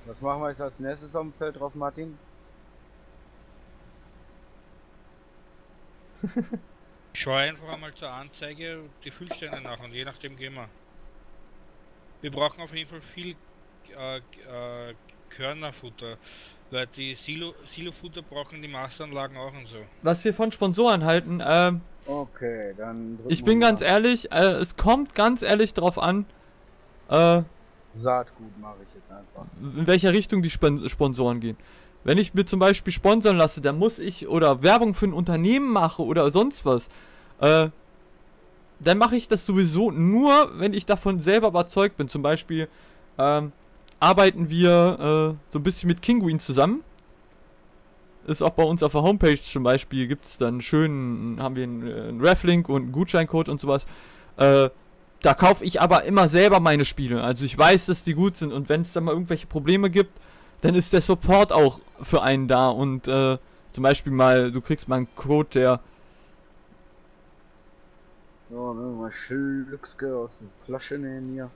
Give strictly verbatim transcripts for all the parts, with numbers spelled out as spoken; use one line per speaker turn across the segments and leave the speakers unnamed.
Was machen wir jetzt als nächstes auf dem Feld drauf, Martin?
Ich schaue einfach einmal zur Anzeige die Füllstände nach und je nachdem gehen wir. Wir brauchen auf jeden Fall viel äh, äh, Körnerfutter, weil die Silo, Silofutter brauchen die Masteranlagen auch und so.
Was wir von Sponsoren halten, ähm,
Okay, dann drücken
ich
wir
bin
mal.
ganz ehrlich, äh, es kommt ganz ehrlich drauf an, äh,
Saatgut mache ich jetzt einfach.
in welcher Richtung die Spen Sponsoren gehen. Wenn ich mir zum Beispiel sponsern lasse, dann muss ich oder Werbung für ein Unternehmen mache oder sonst was, äh, dann mache ich das sowieso nur, wenn ich davon selber überzeugt bin. Zum Beispiel ähm, arbeiten wir äh, so ein bisschen mit Kinguin zusammen. Ist auch bei uns auf der Homepage zum Beispiel, gibt es dann schön, haben wir einen, einen Reflink und einen Gutscheincode und sowas. Äh, da kaufe ich aber immer selber meine Spiele. Also ich weiß, dass die gut sind und wenn es dann mal irgendwelche Probleme gibt, dann ist der Support auch für einen da und äh, zum Beispiel mal, du kriegst mal einen Code, der
So, ne, mal Schlückske aus der Flasche nehmen hier.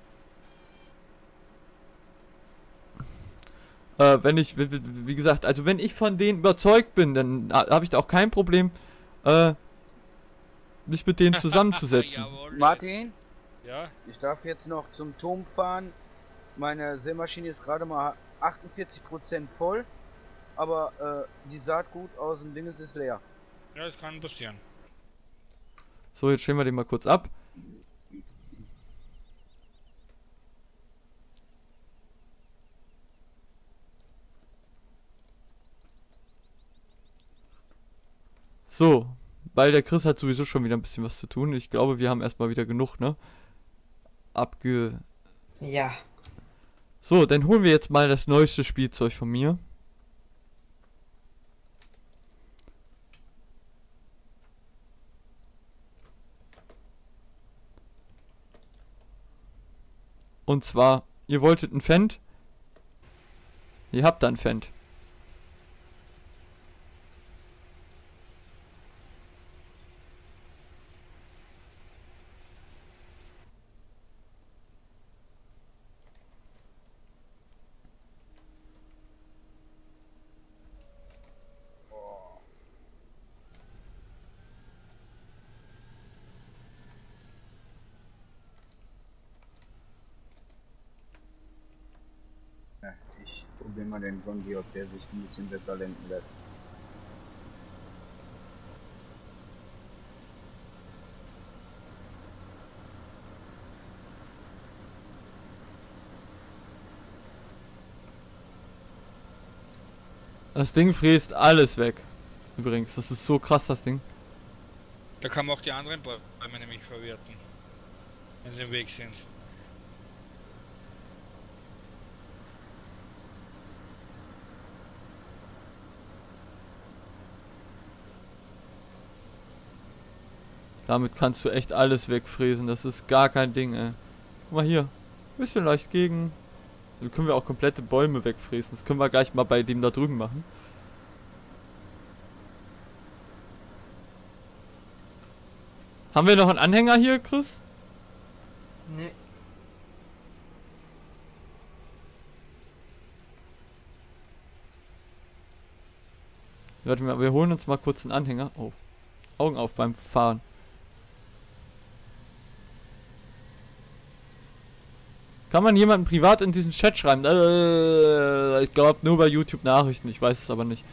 Äh, wenn ich, wie, wie gesagt, also wenn ich von denen überzeugt bin, dann habe ich da auch kein Problem, äh, mich mit denen zusammenzusetzen.
Jawohl.
Martin,
Ja,
ich darf jetzt noch zum Turm fahren. Meine Sämaschine ist gerade mal achtundvierzig Prozent voll, aber äh, die Saatgut aus dem Dinges ist leer.
ja, das kann passieren.
So, jetzt stellen wir den mal kurz ab. So, weil der Chris hat sowieso schon wieder ein bisschen was zu tun. Ich glaube, wir haben erstmal wieder genug, ne? Abge...
Ja.
So, dann holen wir jetzt mal das neueste Spielzeug von mir. Und zwar, ihr wolltet ein Fendt. Ihr habt dann Fendt.
Ja, ich probiere mal den John Deere, ob der sich ein bisschen besser lenken lässt.
Das Ding fräst alles weg. Übrigens, das ist so krass, das Ding.
Da kann man auch die anderen Bäume nämlich verwerten, wenn sie im Weg sind.
Damit kannst du echt alles wegfräsen. Das ist gar kein Ding, ey. Guck mal hier. Bisschen leicht gegen. Dann können wir auch komplette Bäume wegfräsen. Das können wir gleich mal bei dem da drüben machen. Haben wir noch einen Anhänger hier, Chris?
Nee.
Warte mal, wir holen uns mal kurz einen Anhänger. Oh. Augen auf beim Fahren. Kann man jemanden privat in diesen Chat schreiben? Äh, ich glaube nur bei YouTube Nachrichten, ich weiß es aber nicht.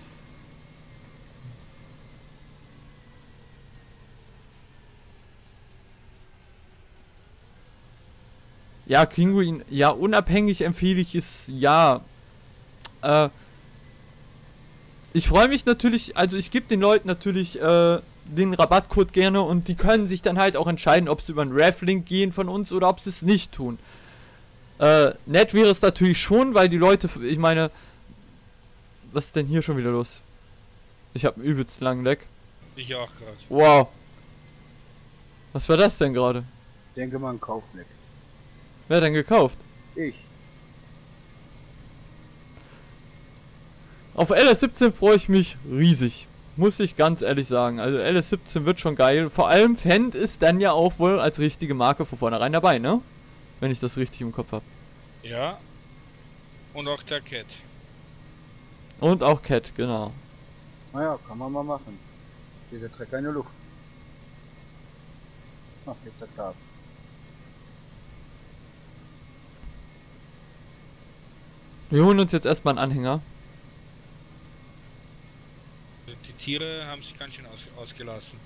Ja, Kinguin, ja, unabhängig empfehle ich es, ja. Äh, ich freue mich natürlich, also ich gebe den Leuten natürlich äh, den Rabattcode gerne und die können sich dann halt auch entscheiden, ob sie über einen Reflink gehen von uns oder ob sie es nicht tun. Äh, nett wäre es natürlich schon, weil die Leute, ich meine, was ist denn hier schon wieder los? Ich habe einen übelst langen Leck.
Ich auch gerade.
Wow. Was war das denn gerade?
Ich denke mal ein Kaufleck.
Wer hat denn gekauft?
Ich.
Auf L S siebzehn freue ich mich riesig. Muss ich ganz ehrlich sagen. Also L S siebzehn wird schon geil. Vor allem Fendt ist dann ja auch wohl als richtige Marke von vornherein dabei, ne? Wenn ich das richtig im Kopf habe.
Ja, Und auch der Cat.
Und auch Cat, genau.
Naja, kann man mal machen. Dieser trägt keine Luft. Ach, jetzt hat er.
Wir holen uns jetzt erstmal einen Anhänger.
Die Tiere haben sich ganz schön aus, ausgelassen.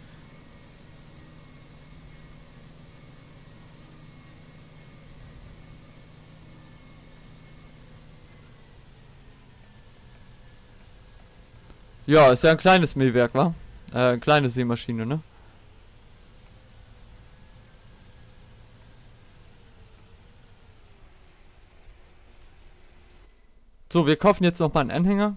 Ja, ist ja ein kleines Mähwerk, wa? Äh, eine kleine Sämaschine, ne? So, wir kaufen jetzt noch mal einen Anhänger.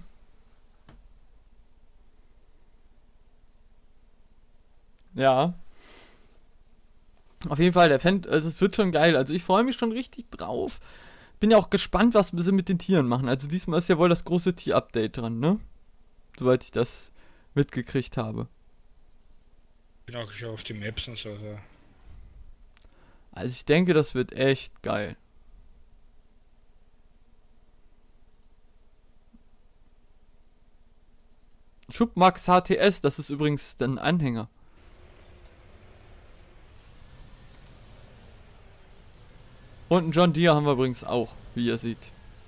Ja. Auf jeden Fall, der Fan, also es wird schon geil. Also ich freue mich schon richtig drauf. Bin ja auch gespannt, was sie mit den Tieren machen. Also diesmal ist ja wohl das große Tier-Update dran, ne? Soweit ich das mitgekriegt habe.
Bin auch schon auf die Maps und so. Ja.
Also ich denke, das wird echt geil. Schubmax H T S, das ist übrigens ein Anhänger. Und einen John Deere haben wir übrigens auch, wie ihr seht.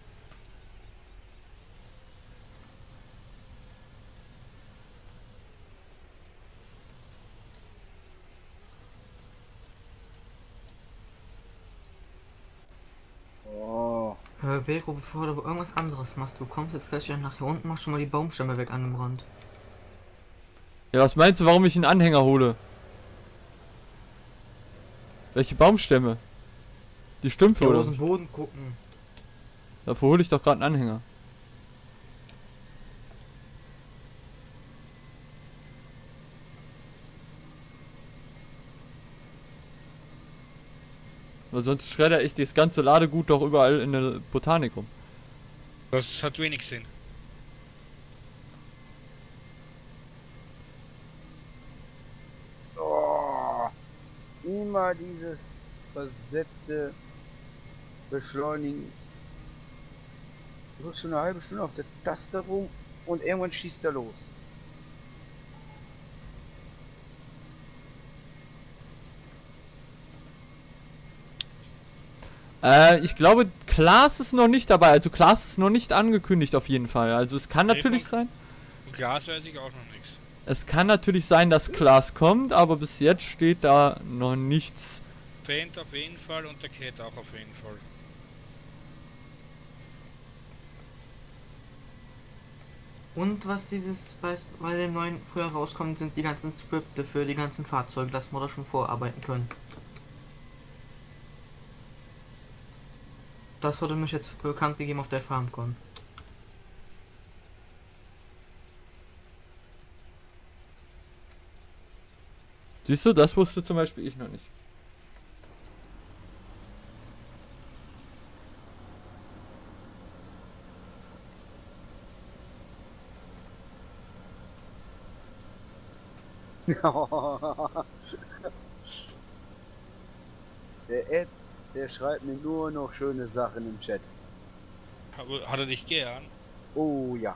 Oh.
Äh, Bero, bevor du irgendwas anderes machst, du kommst jetzt gleich nach hier unten, machst schon mal die Baumstämme weg an dem Rand.
Ja, was meinst du, warum ich einen Anhänger hole? Welche Baumstämme? Die Stümpfe,
Ja,
oder?
aus dem Boden gucken.
Dafür hole ich doch gerade einen Anhänger. Weil sonst schredder ich das ganze Ladegut doch überall in der Botanik rum.
Das hat wenig Sinn.
Oh. Immer dieses versetzte Beschleunigen. Du drückst schon eine halbe Stunde auf der Taste rum und irgendwann schießt er los.
Äh, ich glaube, Klaas ist noch nicht dabei. Also Klaas ist noch nicht angekündigt auf jeden Fall. Also es kann
Nee,
natürlich
von-
sein.
Und Glas weiß ich auch noch nichts.
Es kann natürlich sein, dass Klaas kommt, aber bis jetzt steht da noch nichts.
Paint auf jeden Fall und der Cat auch auf jeden Fall.
Und was dieses bei, bei dem neuen früher rauskommt, sind die ganzen Skripte für die ganzen Fahrzeuge, dass wir da schon vorarbeiten können. Das wurde mich jetzt bekannt gegeben auf der FarmCon.
Siehst du, das wusste zum Beispiel ich noch nicht.
Der Ed, der schreibt mir nur noch schöne Sachen im Chat.
Aber hat er dich gern?
Oh ja.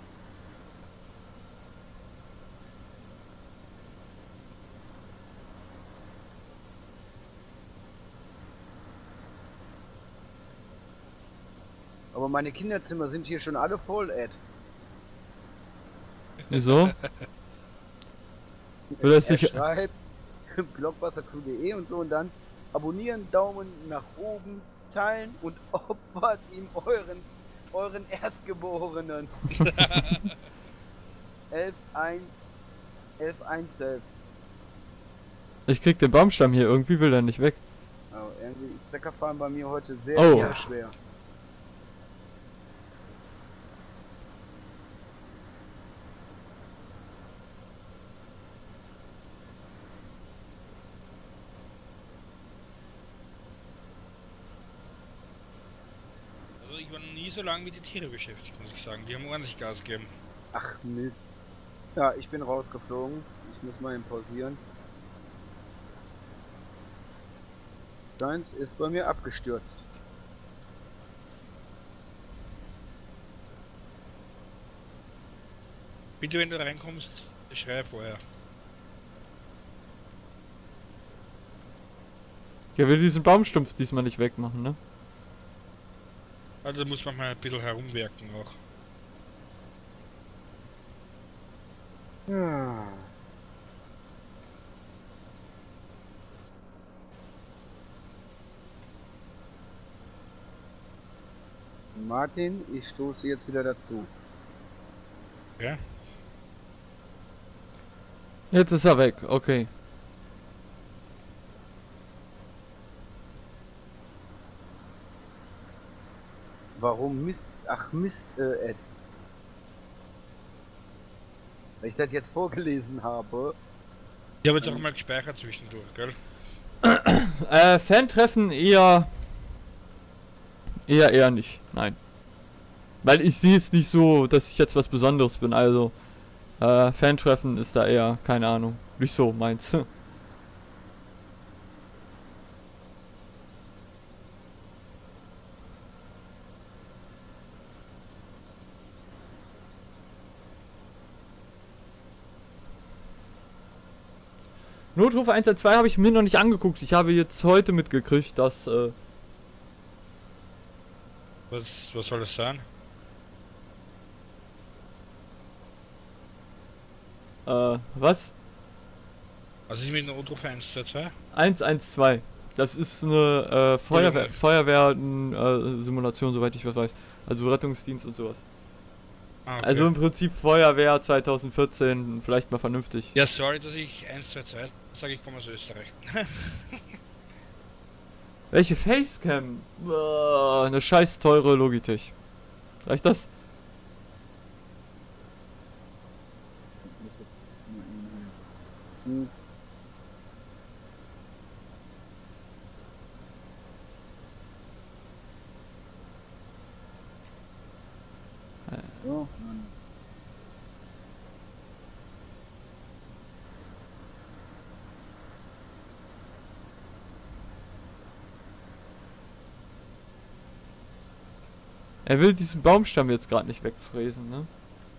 Aber meine Kinderzimmer sind hier schon alle voll, Ed.
Wieso? Will das
Er
nicht-
schreibt blockbuster-crew punkt de und so und dann abonnieren, Daumen nach oben, teilen und opfert ihm euren, euren Erstgeborenen. elf eins elf eins selbst.
Ich krieg den Baumstamm hier, irgendwie will er nicht weg.
Aber irgendwie ist Treckerfahren bei mir heute sehr,
Oh.
sehr schwer.
Also ich war noch nie so lange mit den Tieren beschäftigt, muss ich sagen. Die haben ordentlich Gas gegeben.
Ach Mist. Ja, ich bin rausgeflogen. Ich muss mal eben pausieren. Deins ist bei mir abgestürzt.
Bitte, wenn du reinkommst, schrei vorher.
Ich will diesen Baumstumpf diesmal nicht wegmachen, ne?
Also muss man mal ein bisschen herumwerken auch.
Ja. Martin, ich stoße jetzt wieder dazu.
Ja?
Jetzt ist er weg, okay.
Warum Mist? Ach Mist, äh, Ed. Weil ich das jetzt vorgelesen habe.
Ich habe jetzt auch mal gespeichert zwischendurch, gell?
Äh, Fan-Treffen eher... Eher, eher nicht, nein. Weil ich sehe es nicht so, dass ich jetzt was Besonderes bin, also... Äh, Fan-Treffen ist da eher, keine Ahnung, nicht so meins. Notruf eins zwei habe ich mir noch nicht angeguckt. Ich habe jetzt heute mitgekriegt, dass... Äh,
Was, was soll das sein?
äh, was?
Was ist mit dem Notruf eins zwei zwei?
eins eins zwei. Das ist eine äh, Feuerwehr, Feuerwehr-Simulation, soweit ich was weiß. Also Rettungsdienst und sowas.
Ah, okay.
Also im Prinzip Feuerwehr zwanzig vierzehn, vielleicht mal vernünftig.
Ja, sorry, dass ich eins zwei zwei sage, ich komme aus Österreich.
Welche Facecam? Boah, eine scheiß teure Logitech. Reicht das?
Ich muss jetzt mal eben- Hm. So, Mann.
Er will diesen Baumstamm jetzt gerade nicht wegfräsen, ne?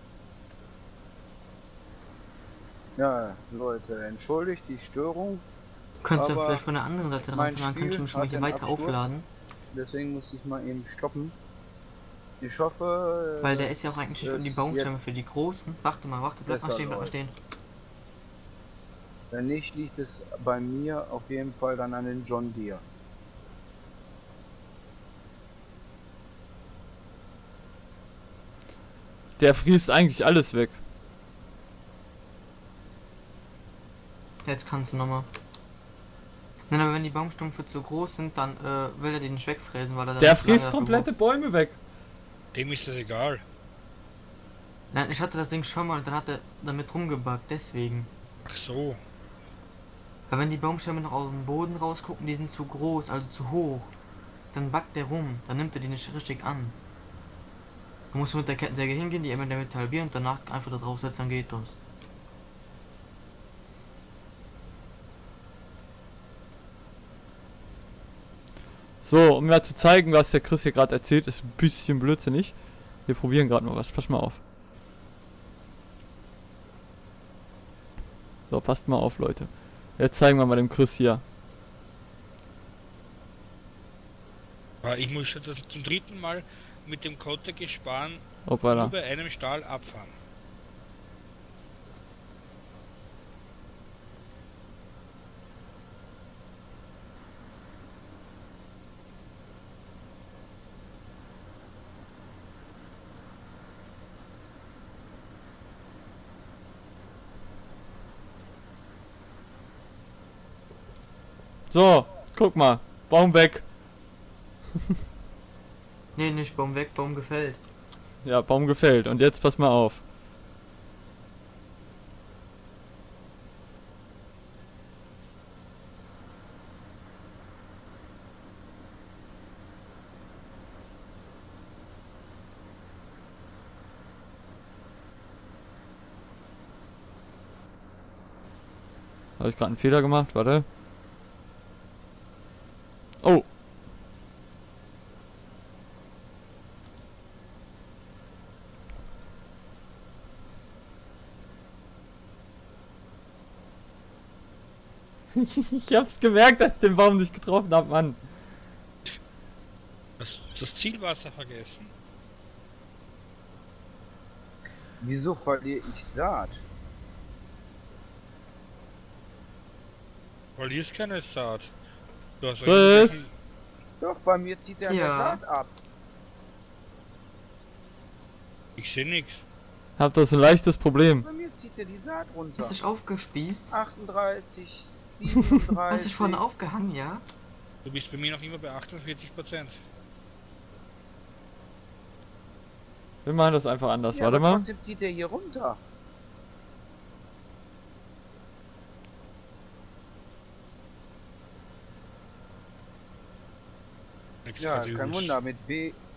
Ja, Leute, entschuldigt die Störung.
Du kannst ja
Aber
vielleicht von der anderen Seite dran
mein
fahren, dann kannst du
Spiel
schon mal
hat
hier
den
weiter
Absturz.
aufladen.
Deswegen muss ich mal eben stoppen. Ich hoffe.
Weil der ist ja auch eigentlich für die
ist
Baumstämme
jetzt
für die großen. Warte mal, warte, bleib mal
besser
stehen, bleib mal
läuft.
stehen.
Wenn nicht, liegt es bei mir auf jeden Fall dann an den John Deere.
Der fräst eigentlich alles weg.
Jetzt kannst du nochmal. Nein, aber wenn die Baumstumpfe zu groß sind, dann äh, will er den nicht wegfräsen, weil er dann
Der
nicht lange
fräst
dafür
komplette Bäume weg.
Dem ist das egal.
braucht. Nein, ich hatte das Ding schon mal, dann hat er damit rumgebackt, deswegen.
Ach so.
Weil wenn die Baumstämme noch aus dem Boden rausgucken, die sind zu groß, also zu hoch, dann backt der rum, dann nimmt er die nicht richtig an. Du musst mit der Kettensäge hingehen, die immer damit halbieren und danach einfach da draufsetzen, dann geht das.
So, um mal zu zeigen, was der Chris hier gerade erzählt, ist ein bisschen blödsinnig. Wir probieren gerade mal was. Pass mal auf. So, passt mal auf, Leute. Jetzt zeigen wir mal dem Chris hier.
Aber ich muss schon das zum dritten Mal mit dem Kotte-Gespann
Hoppala.
über einem Stall abfahren.
So, guck mal. Baum weg.
Nee, nicht Baum weg, Baum gefällt.
Ja, Baum gefällt. Und jetzt pass mal auf. Habe ich gerade einen Fehler gemacht? Warte. Oh. Ich hab's gemerkt, dass ich den Baum nicht getroffen hab, Mann.
Das, das Zielwasser vergessen.
Wieso verliere ich Saat?
Verlierst keine Saat. Du hast
Chris?
irgendwelchen-
Doch, bei mir zieht der
Ja.
der Saat ab.
Ich sehe nichts.
Hab das ein leichtes Problem.
Bei mir zieht er die Saat runter.
Hast du dich aufgespießt?
achtunddreißig,
Hast du dich
siebenunddreißig.
vorne aufgehangen, ja?
Du bist bei mir noch immer bei achtundvierzig Prozent.
Wir machen das einfach anders.
Ja,
Warte
aber
mal.
trotzdem zieht er hier runter.
Nix
Ja,
grad
kein
übel.
Wunder, mit B